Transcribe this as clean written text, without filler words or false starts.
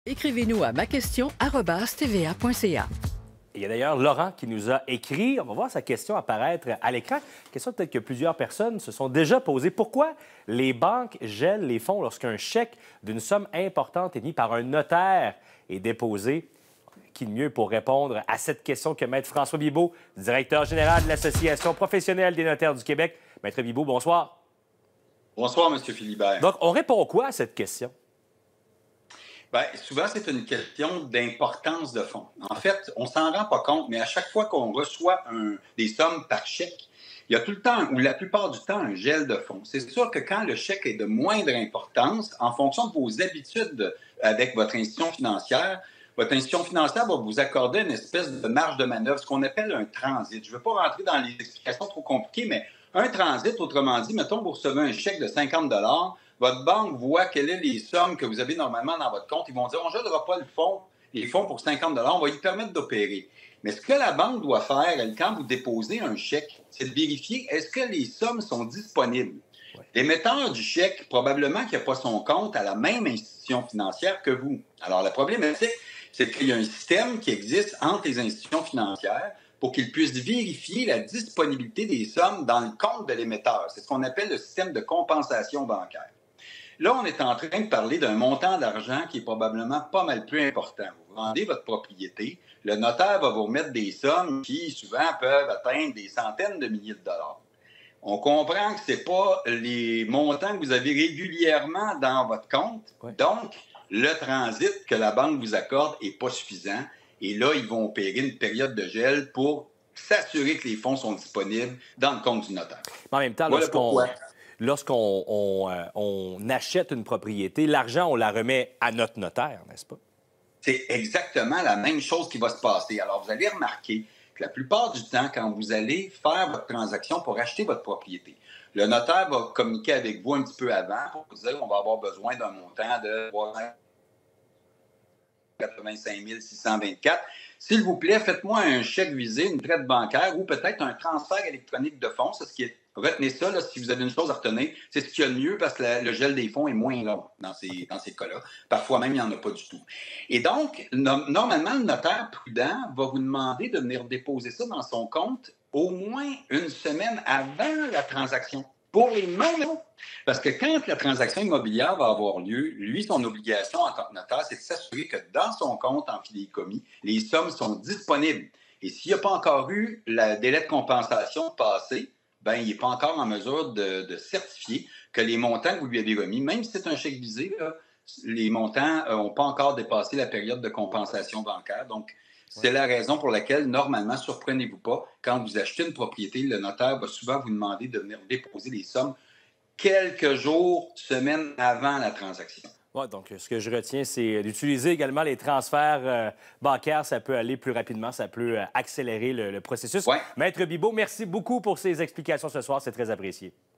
Écrivez-nous à maquestion@tva.ca. Il y a d'ailleurs Laurent qui nous a écrit. On va voir sa question apparaître à l'écran. Question peut-être que plusieurs personnes se sont déjà posées. Pourquoi les banques gèlent les fonds lorsqu'un chèque d'une somme importante émis par un notaire est déposé? Qui de mieux pour répondre à cette question que Maître François Bibeau, directeur général de l'Association professionnelle des notaires du Québec. Maître Bibeau, bonsoir. Bonsoir, M. Philibert. Donc, on répond quoi à cette question? Bien, souvent, c'est une question d'importance de fonds. En fait, on s'en rend pas compte, mais à chaque fois qu'on reçoit des sommes par chèque, il y a tout le temps, ou la plupart du temps, un gel de fonds. C'est sûr que quand le chèque est de moindre importance, en fonction de vos habitudes avec votre institution financière va vous accorder une espèce de marge de manœuvre, ce qu'on appelle un transit. Je ne veux pas rentrer dans les explications trop compliquées, mais un transit, autrement dit, mettons, vous recevez un chèque de 50 votre banque voit quelles sont les sommes que vous avez normalement dans votre compte. Ils vont dire, on ne gèlera pas les fonds pour 50 on va y permettre d'opérer. Mais ce que la banque doit faire, quand vous déposez un chèque, c'est de vérifier est-ce que les sommes sont disponibles. L'émetteur du chèque, probablement qu'il n'a pas son compte à la même institution financière que vous. Alors, la problématique, c'est qu'il y a un système qui existe entre les institutions financières pour qu'ils puissent vérifier la disponibilité des sommes dans le compte de l'émetteur. C'est ce qu'on appelle le système de compensation bancaire. Là, on est en train de parler d'un montant d'argent qui est probablement pas mal plus important. Vous vendez votre propriété, le notaire va vous remettre des sommes qui, souvent, peuvent atteindre des centaines de milliers de dollars. On comprend que ce n'est pas les montants que vous avez régulièrement dans votre compte. Oui. Donc, le transit que la banque vous accorde n'est pas suffisant. Et là, ils vont opérer une période de gel pour s'assurer que les fonds sont disponibles dans le compte du notaire. Mais en même temps, lorsqu'on achète une propriété, l'argent, on la remet à notre notaire, n'est-ce pas? C'est exactement la même chose qui va se passer. Alors, vous allez remarquer que la plupart du temps, quand vous allez faire votre transaction pour acheter votre propriété, le notaire va communiquer avec vous un petit peu avant pour vous dire qu'on va avoir besoin d'un montant de 85 624. S'il vous plaît, faites-moi un chèque visé, une traite bancaire ou peut-être un transfert électronique de fonds. C'est ce qui est... Retenez ça, là, si vous avez une chose à retenir, c'est ce qu'il y a de mieux parce que le gel des fonds est moins long dans ces cas-là. Parfois même, il n'y en a pas du tout. Et donc, normalement, le notaire prudent va vous demander de venir déposer ça dans son compte au moins une semaine avant la transaction. Pour les mêmes raisons. Parce que quand la transaction immobilière va avoir lieu, lui, son obligation en tant que notaire, c'est de s'assurer que dans son compte en fidéicommis, les sommes sont disponibles. Et s'il n'y a pas encore eu le délai de compensation passé, ben, il n'est pas encore en mesure de certifier que les montants que vous lui avez remis, même si c'est un chèque visé, là, les montants n'ont pas encore dépassé la période de compensation bancaire. Donc, c'est la raison pour laquelle, normalement, surprenez-vous pas, quand vous achetez une propriété, le notaire va souvent vous demander de venir déposer les sommes quelques jours, semaines avant la transaction. Oui, donc ce que je retiens, c'est d'utiliser également les transferts bancaires. Ça peut aller plus rapidement, ça peut accélérer le processus. Ouais. Maître Bibeau, merci beaucoup pour ces explications ce soir. C'est très apprécié.